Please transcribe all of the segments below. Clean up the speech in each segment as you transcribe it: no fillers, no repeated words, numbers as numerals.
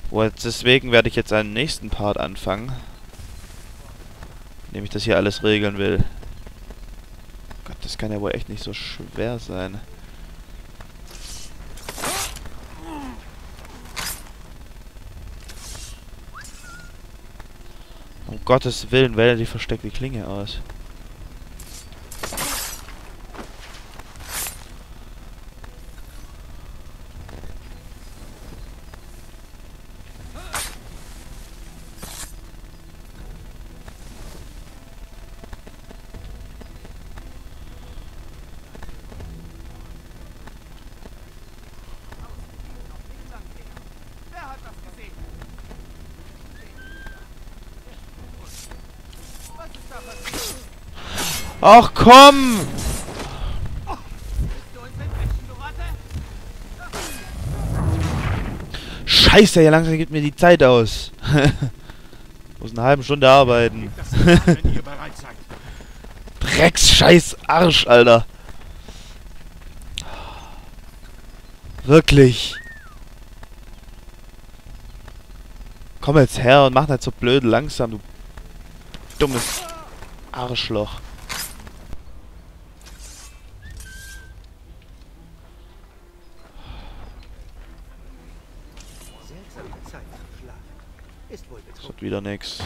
Deswegen werde ich jetzt einen nächsten Part anfangen, indem ich das hier alles regeln will. Gott, das kann ja wohl echt nicht so schwer sein. Um Gottes Willen, wähle die versteckte Klinge aus. Ach komm! Scheiße, ja langsam geht mir die Zeit aus. Muss eine halbe Stunde arbeiten. Drecks scheiß Arsch, Alter. Wirklich. Komm jetzt her und mach nicht so blöd langsam, du dummes Arschloch. Das wird wieder nix.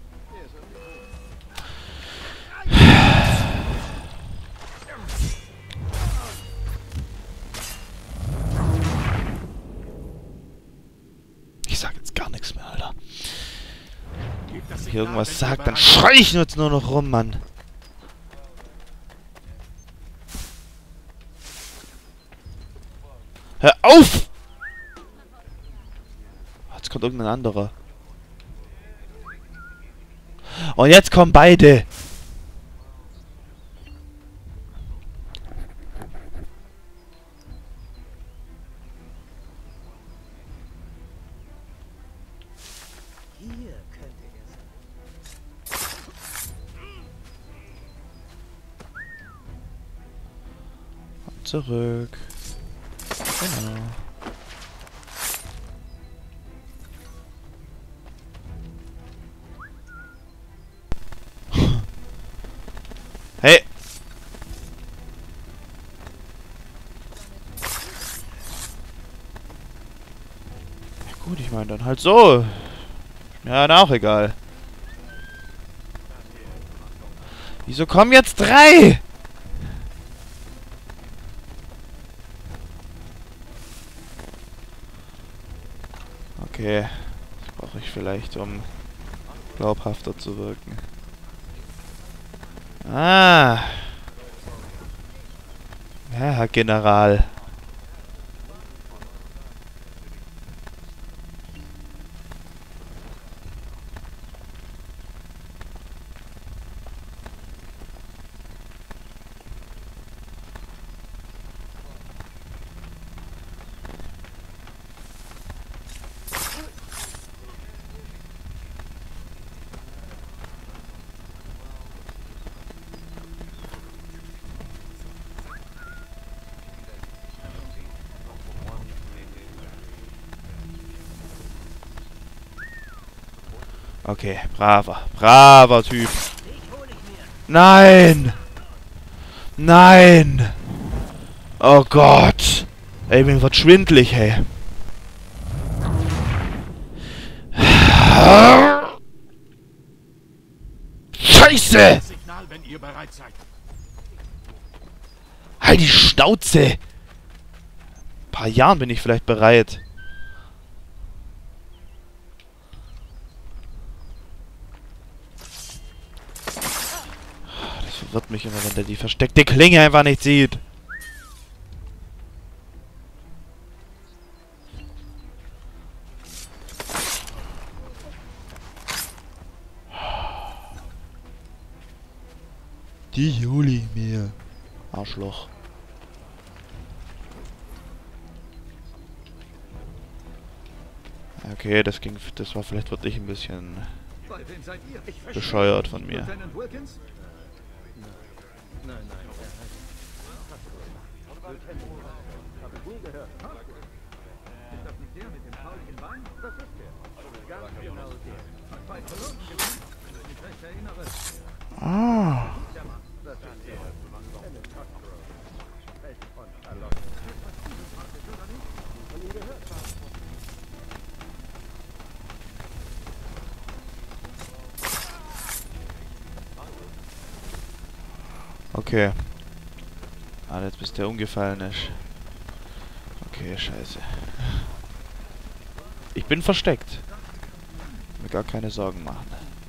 Ich sag jetzt gar nichts mehr, Alter. Wenn ich irgendwas sagt, dann schrei ich jetzt nur noch rum, Mann. Hör auf! Jetzt kommt irgendein anderer. Und jetzt kommen beide. Hier könnte er sein. Und zurück. Genau. Hey! Ja gut, ich meine dann halt so. Ja, dann auch egal. Wieso kommen jetzt 3? Okay. Das brauche ich vielleicht, um glaubhafter zu wirken. Ah. Ja, Herr General. Okay, braver Typ. Nein! Nein! Oh Gott! Ey, mir wird schwindelig, hey. Scheiße! Signal, wenn ihr bereit seid. Halt die Schnauze! In ein paar Jahren bin ich vielleicht bereit. Das verwirrt mich immer, wenn der die versteckte Klinge einfach nicht sieht. Die Juli mir. Arschloch. Okay, das war vielleicht wirklich ein bisschen bescheuert von mir. Ist das nicht der mit dem fauligen Bein? Das ist der. Ah. Okay. Ah, jetzt bis der umgefallen ist. Okay, scheiße. Ich bin versteckt. Mir gar keine Sorgen machen.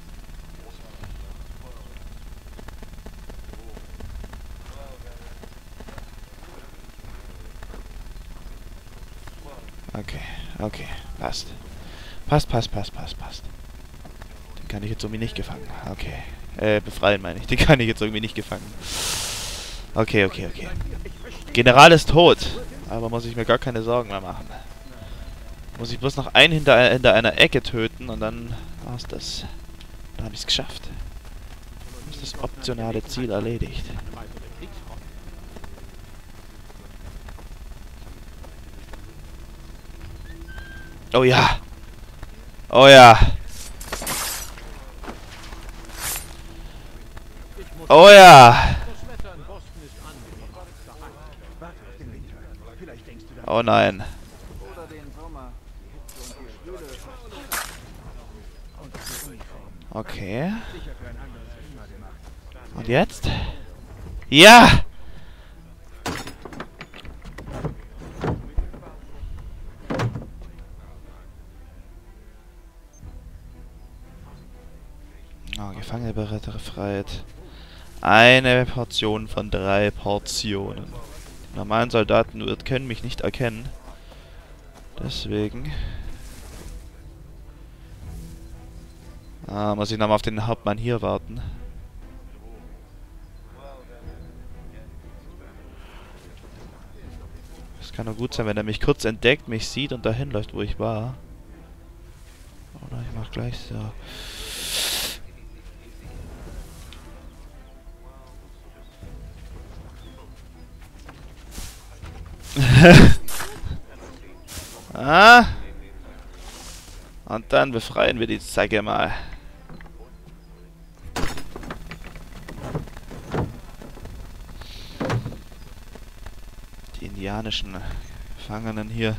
Okay, okay, passt. Passt. Den kann ich jetzt irgendwie nicht gefangen. Okay. Befreien meine ich. Den kann ich jetzt irgendwie nicht gefangen. Okay. General ist tot. Aber muss ich mir gar keine Sorgen mehr machen. Muss ich bloß noch einen hinter einer Ecke töten und dann war's das. Dann habe ich es geschafft. Dann ist das optionale Ziel erledigt. Oh ja. Oh ja. Oh ja. Oh nein. Okay. Und jetzt? Ja! Oh, Gefangene befreit. Eine Portion von 3 Portionen. Die normalen Soldaten können mich nicht erkennen. Deswegen... muss ich nochmal auf den Hauptmann hier warten. Es kann nur gut sein, wenn er mich kurz entdeckt, mich sieht und dahin läuft, wo ich war. Oder ich mach gleich so. Ah! Und dann befreien wir die Zacke mal. Die indianischen Gefangenen hier.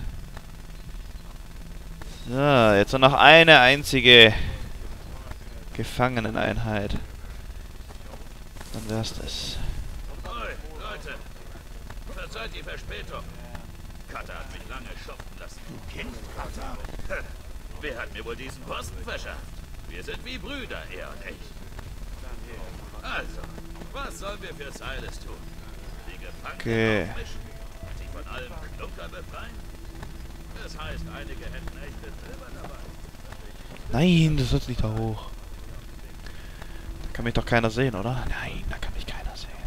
So, jetzt nur noch eine einzige Gefangeneneinheit. Dann wär's das. Oi, Leute! Verzeiht die Verspätung. Cutter hat mich lange schuften lassen. Kind, Cutter? Wer hat mir wohl diesen Posten verschafft? Wir sind wie Brüder, er und ich. Also, was sollen wir für Silas tun? Die Gefangenen aufmischen? Sie von allem Klunker befreien? Das heißt, einige hätten echte Silber dabei. Nein, das ist nicht da hoch. Da kann mich doch keiner sehen, oder? Nein, da kann mich keiner sehen.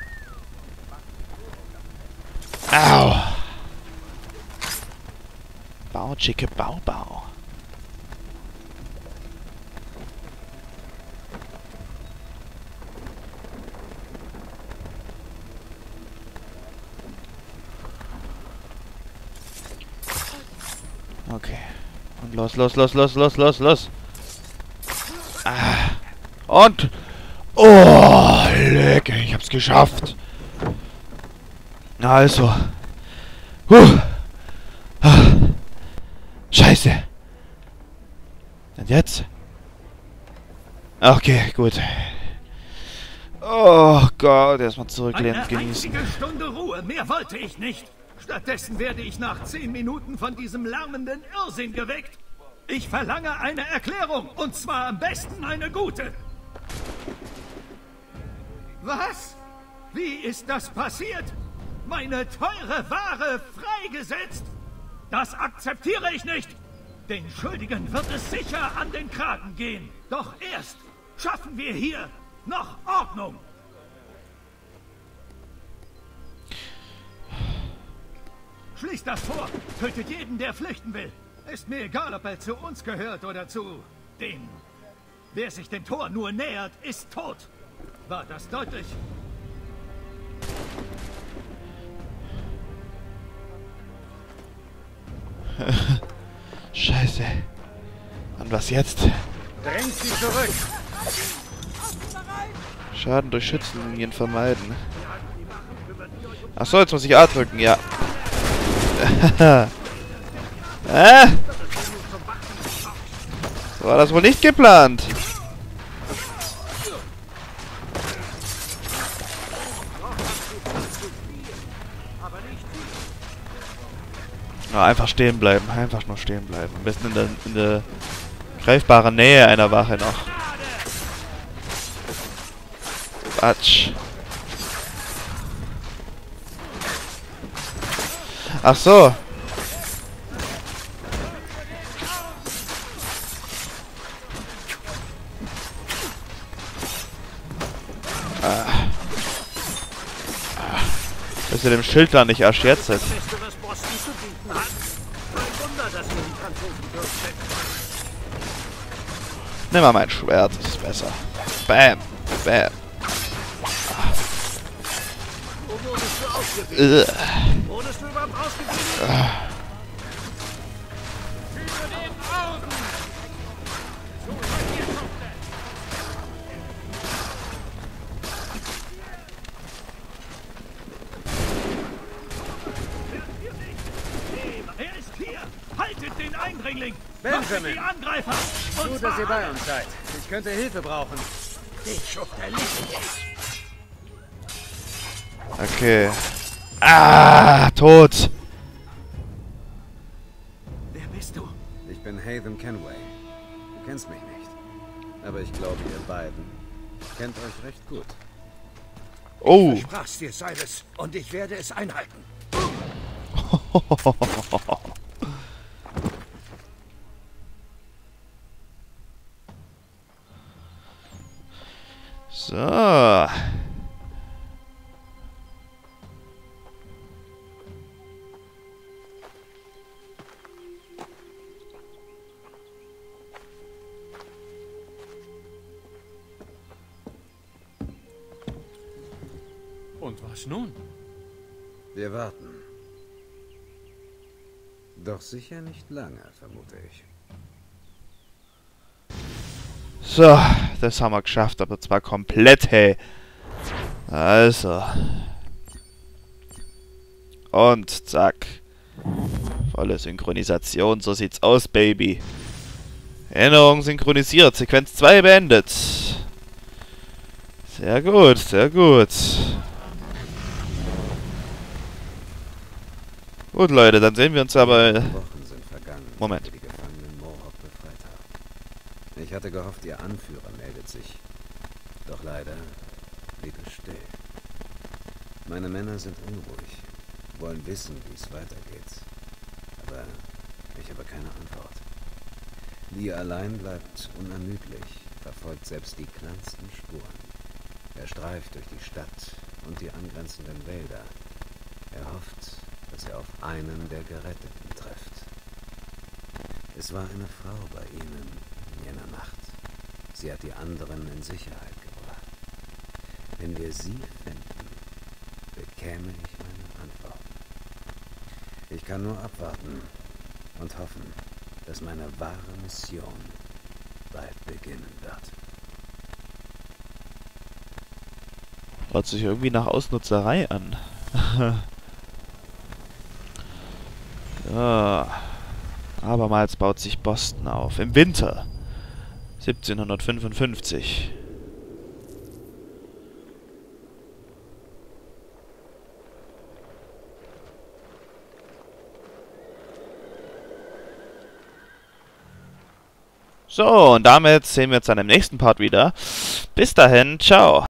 Au! Bau, Chicke, Bau. Okay. Und los. Ah. Und... Oh, lecker, ich hab's geschafft. Also. Scheiße. Und jetzt? Okay, gut. Oh Gott, erstmal zurücklehnen, genießen. Eine einzige Stunde Ruhe, mehr wollte ich nicht. Stattdessen werde ich nach 10 Minuten von diesem lärmenden Irrsinn geweckt. Ich verlange eine Erklärung, und zwar am besten eine gute. Was? Wie ist das passiert? Meine teure Ware freigesetzt? Das akzeptiere ich nicht. Den Schuldigen wird es sicher an den Kragen gehen. Doch erst schaffen wir hier noch Ordnung. Schließt das Tor, tötet jeden, der flüchten will. Ist mir egal, ob er zu uns gehört oder zu denen. Wer sich dem Tor nur nähert, ist tot. War das deutlich? Scheiße. Und was jetzt? Drängt sie zurück. Schaden durch Schützenlinien vermeiden. Achso, jetzt muss ich A drücken, ja. So war das wohl nicht geplant. Ja, einfach stehen bleiben. Einfach nur stehen bleiben. Am besten in der greifbaren Nähe einer Wache noch. Quatsch. Ach so. Dass ihr dem Schild da nicht erschert seid. Nimm mal mein Schwert, das ist besser. Bam, bam. Wo wurdest du ausgebildet? Wurdest du überhaupt ausgebildet? Er ist hier! Haltet den Eindringling! Benjamin! Die Angreifer! Und Gut, dass ihr bei uns seid. Ich könnte Hilfe brauchen. Ich schuft der Licht! Okay. Ah, tot. Wer bist du? Ich bin Haven Kenway. Du kennst mich nicht. Aber ich glaube, ihr beiden kennt euch recht gut. Oh. Ich sprach's dir, Silas, und ich werde es einhalten. So. Und was nun? Wir warten. Doch sicher nicht lange, vermute ich. So, das haben wir geschafft, aber zwar komplett, hey. Also. Und zack. Volle Synchronisation, so sieht's aus, Baby. Erinnerung synchronisiert, Sequenz 2 beendet. Sehr gut, sehr gut. Gut, Leute, dann sehen wir uns aber... Wochen sind vergangen, Moment. seit wir die Gefangenen Mohawk befreit haben. Ich hatte gehofft, ihr Anführer meldet sich. Doch leider blieb es still. Meine Männer sind unruhig, wollen wissen, wie es weitergeht. Aber ich habe keine Antwort. Lee allein bleibt unermüdlich, verfolgt selbst die kleinsten Spuren. Er streift durch die Stadt und die angrenzenden Wälder. Er hofft, dass er auf einen der Geretteten trifft. Es war eine Frau bei ihnen in jener Nacht. Sie hat die anderen in Sicherheit gebracht. Wenn wir sie finden, bekäme ich meine Antwort. Ich kann nur abwarten und hoffen, dass meine wahre Mission bald beginnen wird. Hört sich irgendwie nach Ausnutzerei an. Ja. Abermals baut sich Boston auf. Im Winter 1755. So, und damit sehen wir uns dann im nächsten Part wieder. Bis dahin, ciao.